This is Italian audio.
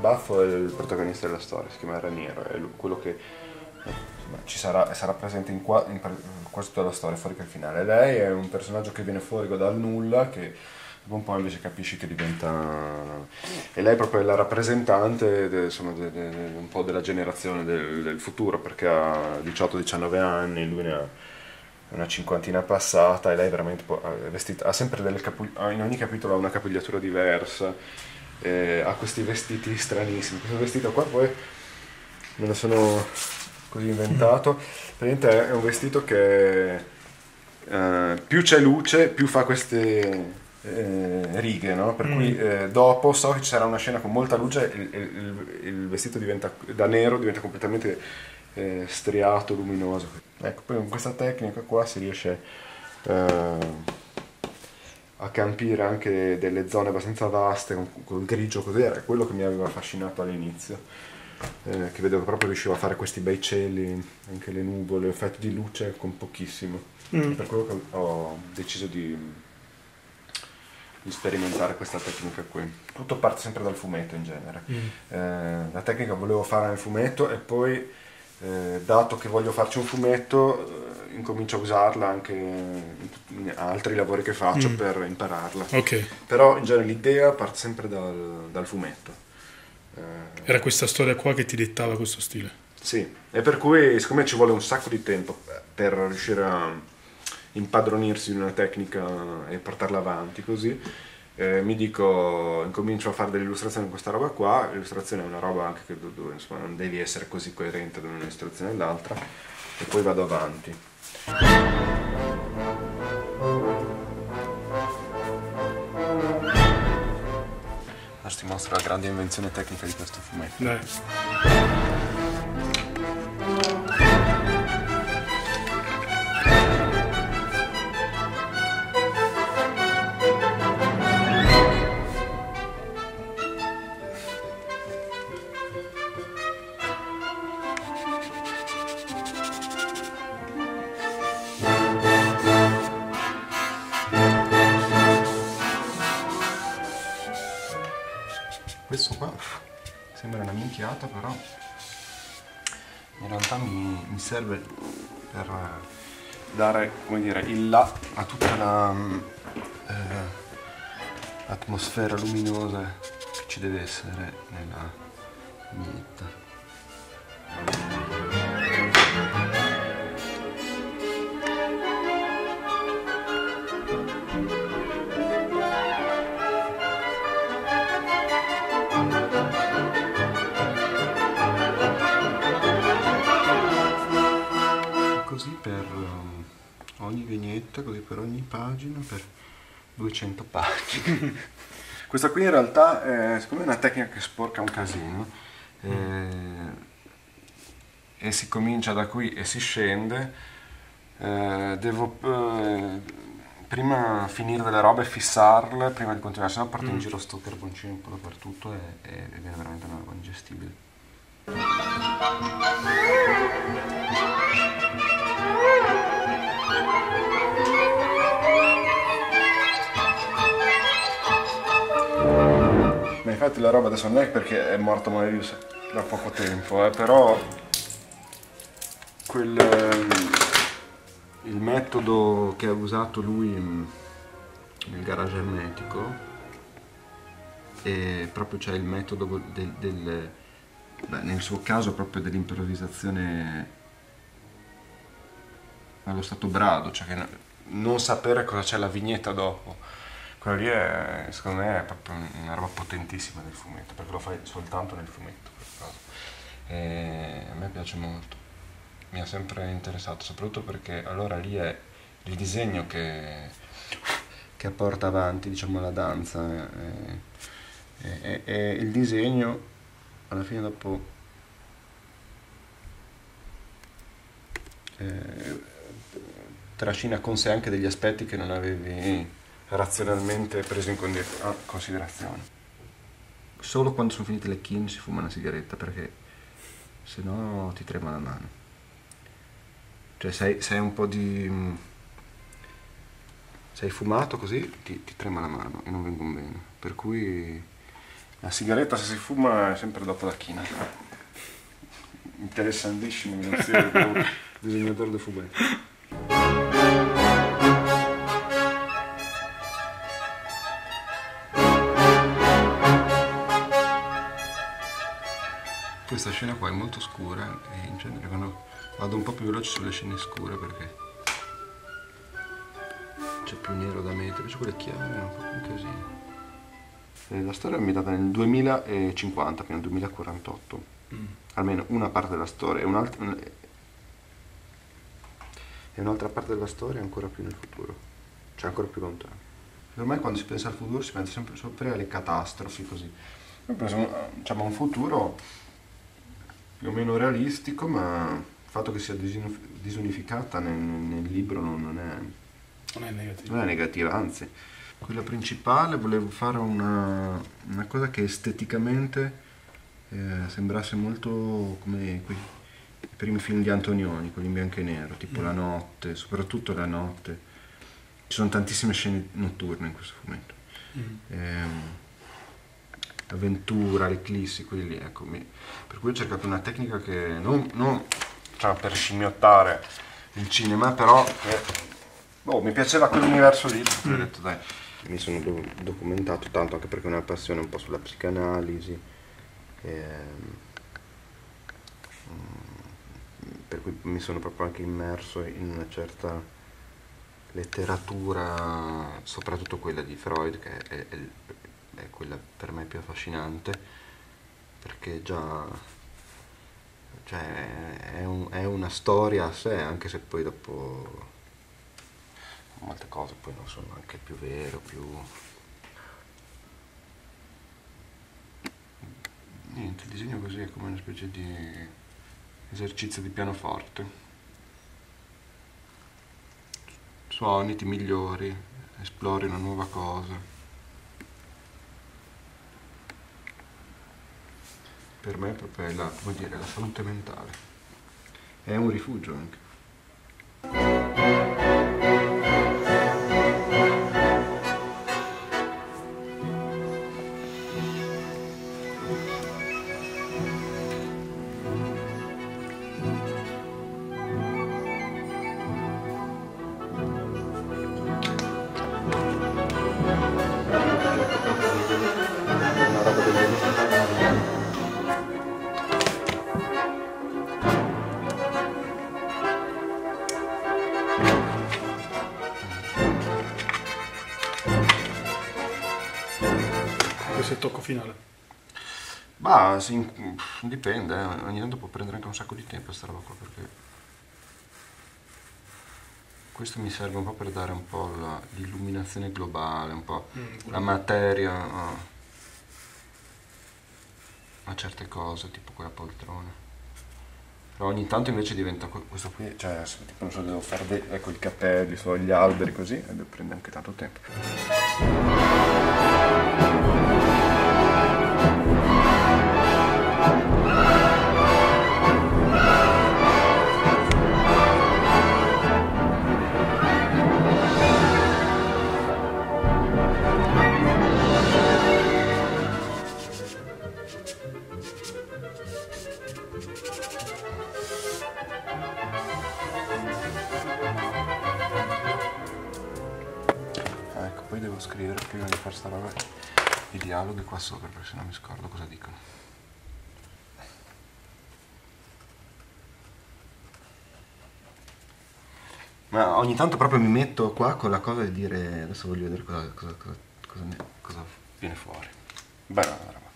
baffo è il protagonista della storia, si chiama Raniero, è quello che insomma, sarà presente in quasi tutta la storia, fuori che il finale. Lei è un personaggio che viene fuori dal nulla, che dopo un po' invece capisci che diventa... E lei proprio è la rappresentante insomma, un po' della generazione del futuro, perché ha 18-19 anni, lui ne ha una cinquantina passata, e lei veramente è vestita, ha sempre in ogni capitolo ha una capigliatura diversa, ha questi vestiti stranissimi. Questo vestito qua poi me lo sono così inventato, praticamente è un vestito che più c'è luce più fa queste righe, no? Per cui dopo so che ci sarà una scena con molta luce e il vestito diventa da nero, diventa completamente striato, luminoso. Ecco, poi con questa tecnica qua si riesce a capire anche delle zone abbastanza vaste col grigio, così era quello che mi aveva affascinato all'inizio, che vedevo proprio riuscivo a fare questi bei cieli, anche le nuvole, effetti di luce con pochissimo. Per quello che ho deciso di sperimentare questa tecnica qui. Tutto parte sempre dal fumetto in genere. La tecnica volevo fare nel fumetto e poi dato che voglio farci un fumetto incomincio a usarla anche in altri lavori che faccio per impararla. Però in genere l'idea parte sempre dal fumetto. Era questa storia qua che ti dettava questo stile? Sì, e per cui siccome ci vuole un sacco di tempo per riuscire a impadronirsi di una tecnica e portarla avanti così, mi dico, incomincio a fare delle illustrazioni con questa roba qua. L'illustrazione è una roba anche che dove insomma, non devi essere così coerente da un'illustrazione all'altra, e poi vado avanti. Adesso ti mostro la grande invenzione tecnica di questo fumetto. Dai. Questo qua sembra una minchiata, però in realtà mi serve per dare, come dire, il là a tutta l'atmosfera luminosa che ci deve essere nella vignetta. Così per ogni vignetta, così per ogni pagina, per 200 pagine. Questa qui in realtà è, secondo me, è una tecnica che sporca un casino, e si comincia da qui e si scende. Devo prima finire delle robe e fissarle prima di continuare, sennò porto in giro sto carboncino un po' dappertutto e viene veramente una roba ingestibile. Ma infatti la roba adesso non è perché è morto Moebius da poco tempo, però il metodo che ha usato lui nel garage ermetico è proprio, cioè, il metodo nel suo caso proprio dell'improvvisazione allo stato brado, cioè che non sapere cosa c'è la vignetta dopo. Quello lì è, secondo me, è proprio una roba potentissima del fumetto, perché lo fai soltanto nel fumetto. E a me piace molto, mi ha sempre interessato, soprattutto perché allora lì è il disegno che porta avanti, diciamo, la danza, e il disegno alla fine dopo trascina con sé anche degli aspetti che non avevi razionalmente preso in considerazione. Solo quando sono finite le chin si fuma una sigaretta, perché se no ti trema la mano. Cioè sei un po' di... sei fumato così, ti trema la mano e non vengono bene. Per cui La sigaretta se si fuma è sempre dopo la china. Interessantissimo, grazie al disegnatore del fumetto. Questa scena qua è molto scura e in genere vado un po' più veloce sulle scene scure perché c'è più nero da mettere, invece quelle chiare è un po' un casino. La storia è ambientata nel 2050 fino al 2048, almeno una parte della storia, e un'altra parte della storia è ancora più nel futuro, cioè ancora più lontano. Ormai quando si pensa al futuro si pensa sempre alle catastrofi così. Io penso, diciamo, a un futuro più o meno realistico, ma il fatto che sia disunificata nel libro non è negativa, anzi. Quella principale volevo fare una cosa che esteticamente sembrasse molto come i primi film di Antonioni, quelli in bianco e nero, tipo La notte, soprattutto La notte. Ci sono tantissime scene notturne in questo fumetto. L'avventura, l'eclissi, quelli lì, ecco. Per cui ho cercato una tecnica che non cioè, per scimmiottare il cinema, però mi piaceva quell'universo lì, ho detto dai. Mi sono documentato tanto anche perché ho una passione un po' sulla psicanalisi, per cui mi sono proprio anche immerso in una certa letteratura, soprattutto quella di Freud, che è quella per me più affascinante, perché già cioè, è una storia a sé, anche se poi dopo molte cose poi non sono anche più vere, niente, il disegno così è come una specie di esercizio di pianoforte, suoni, ti migliori, esplori una nuova cosa. Per me proprio è la salute mentale, è un rifugio anche. Questo è il tocco finale. Bah, sì, dipende, ogni tanto può prendere anche un sacco di tempo questa roba qua, perché questo mi serve un po' per dare un po' l'illuminazione globale, un po' la materia a certe cose, tipo quella poltrona. Però ogni tanto invece diventa questo qui, cioè tipo non so, devo fare ecco, i capelli, gli alberi così, e prende anche tanto tempo. Ecco, poi devo scrivere prima di fare sta roba i dialoghi qua sopra, perché sennò mi scordo cosa dicono. Ma ogni tanto proprio mi metto qua con la cosa di dire adesso voglio vedere cosa viene fuori. Beh,